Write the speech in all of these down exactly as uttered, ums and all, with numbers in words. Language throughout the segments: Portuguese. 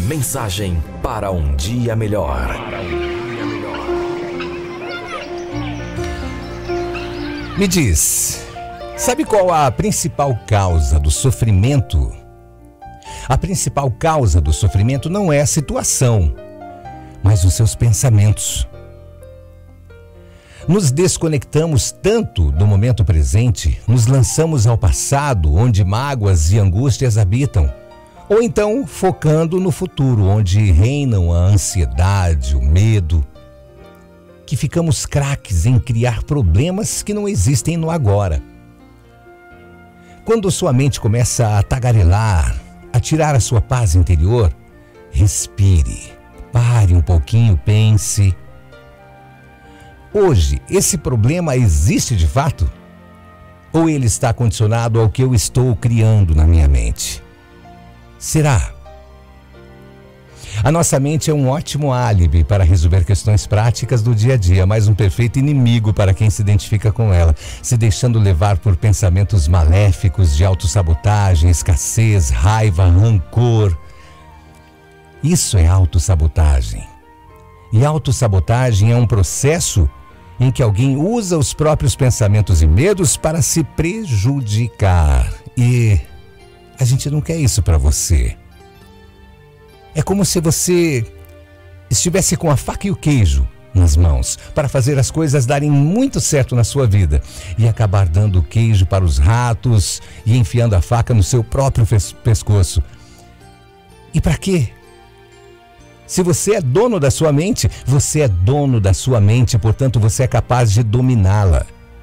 Mensagem para um dia melhor. Me diz, sabe qual a principal causa do sofrimento? A principal causa do sofrimento não é a situação, mas os seus pensamentos. Nos desconectamos tanto do momento presente, nos lançamos ao passado, onde mágoas e angústias habitam, ou então focando no futuro, onde reinam a ansiedade, o medo, que ficamos craques em criar problemas que não existem no agora. Quando sua mente começa a tagarelar, a tirar a sua paz interior, respire, pare um pouquinho, pense. Hoje, esse problema existe de fato? Ou ele está condicionado ao que eu estou criando na minha mente? Será? A nossa mente é um ótimo álibi para resolver questões práticas do dia a dia, mas um perfeito inimigo para quem se identifica com ela, se deixando levar por pensamentos maléficos de autossabotagem, escassez, raiva, rancor. Isso é autossabotagem. E autossabotagem é um processo em que alguém usa os próprios pensamentos e medos para se prejudicar. E a gente não quer isso para você. É como se você estivesse com a faca e o queijo nas mãos para fazer as coisas darem muito certo na sua vida e acabar dando o queijo para os ratos e enfiando a faca no seu próprio pescoço. E para quê? Se você é dono da sua mente, você é dono da sua mente, portanto você é capaz de dominá-la.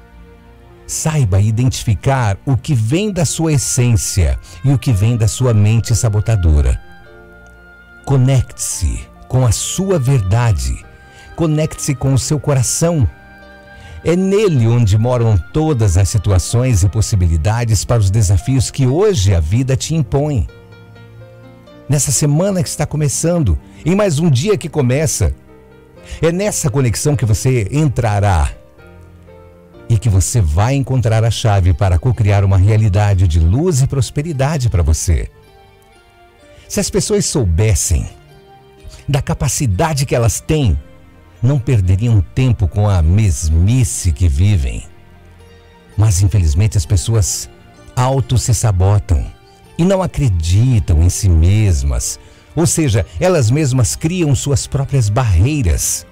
Saiba identificar o que vem da sua essência e o que vem da sua mente sabotadora. Conecte-se com a sua verdade. Conecte-se com o seu coração. É nele onde moram todas as situações e possibilidades para os desafios que hoje a vida te impõe. Nessa semana que está começando, em mais um dia que começa, é nessa conexão que você entrará e que você vai encontrar a chave para co-criar uma realidade de luz e prosperidade para você. Se as pessoas soubessem da capacidade que elas têm, não perderiam tempo com a mesmice que vivem. Mas infelizmente as pessoas auto se sabotam e não acreditam em si mesmas, ou seja, elas mesmas criam suas próprias barreiras.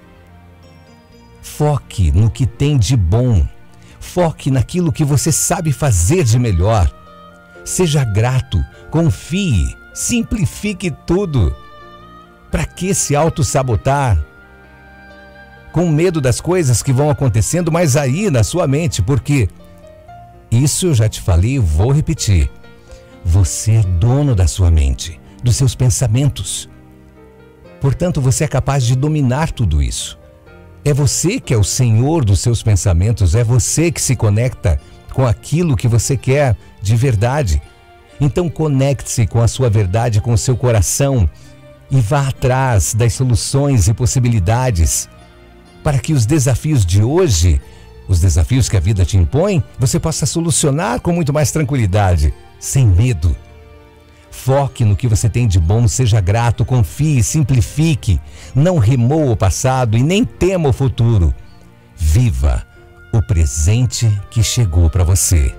Foque no que tem de bom. Foque naquilo que você sabe fazer de melhor. Seja grato, confie, simplifique tudo. Para que se auto-sabotar? Com medo das coisas que vão acontecendo, mas aí na sua mente, porque isso eu já te falei e vou repetir. Você é dono da sua mente, dos seus pensamentos. Portanto, você é capaz de dominar tudo isso. É você que é o senhor dos seus pensamentos, é você que se conecta com aquilo que você quer de verdade. Então conecte-se com a sua verdade, com o seu coração e vá atrás das soluções e possibilidades para que os desafios de hoje, os desafios que a vida te impõe, você possa solucionar com muito mais tranquilidade, sem medo. Foque no que você tem de bom, seja grato, confie, simplifique. Não remoa o passado e nem tema o futuro. Viva o presente que chegou para você.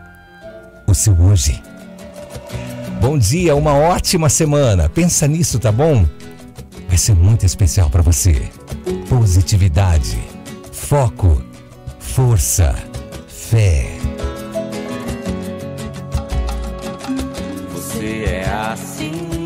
O seu hoje. Bom dia, uma ótima semana. Pensa nisso, tá bom? Vai ser muito especial para você. Positividade, foco, força, fé. Você é assim.